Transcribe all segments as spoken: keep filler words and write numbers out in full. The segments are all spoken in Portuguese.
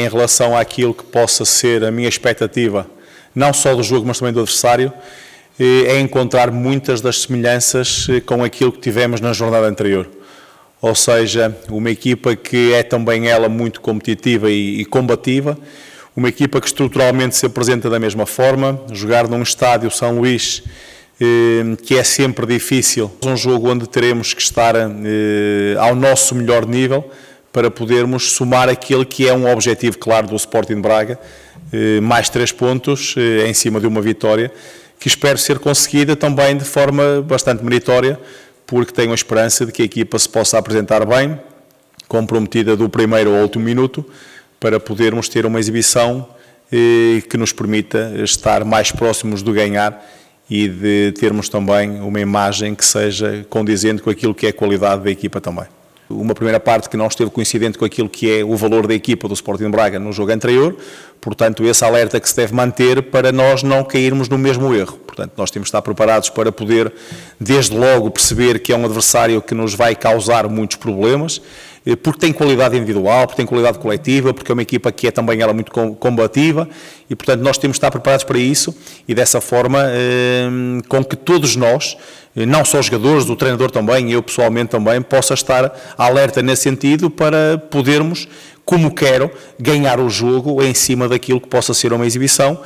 em relação àquilo que possa ser a minha expectativa, não só do jogo, mas também do adversário, é encontrar muitas das semelhanças com aquilo que tivemos na jornada anterior. Ou seja, uma equipa que é também ela muito competitiva e, e combativa, uma equipa que estruturalmente se apresenta da mesma forma, jogar num estádio São Luís, eh, que é sempre difícil, um jogo onde teremos que estar eh, ao nosso melhor nível para podermos somar aquele que é um objetivo claro do Sporting de Braga, eh, mais três pontos eh, em cima de uma vitória, que espero ser conseguida também de forma bastante meritória, porque tenho a esperança de que a equipa se possa apresentar bem, comprometida do primeiro ao último minuto, para podermos ter uma exibição eh, que nos permita estar mais próximos do ganhar e de termos também uma imagem que seja condizente com aquilo que é a qualidade da equipa também. Uma primeira parte que não esteve coincidente com aquilo que é o valor da equipa do Sporting de Braga no jogo anterior, portanto esse alerta que se deve manter para nós não cairmos no mesmo erro. Portanto, nós temos de estar preparados para poder, desde logo, perceber que é um adversário que nos vai causar muitos problemas, porque tem qualidade individual, porque tem qualidade coletiva, porque é uma equipa que é também ela muito combativa e, portanto, nós temos de estar preparados para isso e dessa forma com que todos nós, não só os jogadores, o treinador também, eu pessoalmente também, possa estar alerta nesse sentido para podermos, como quero, ganhar o jogo em cima daquilo que possa ser uma exibição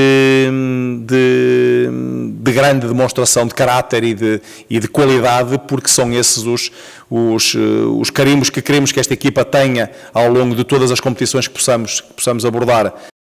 de, de grande demonstração de caráter e de, e de qualidade, porque são esses os, os, os carimbos que queremos que esta equipa tenha ao longo de todas as competições que possamos, que possamos abordar.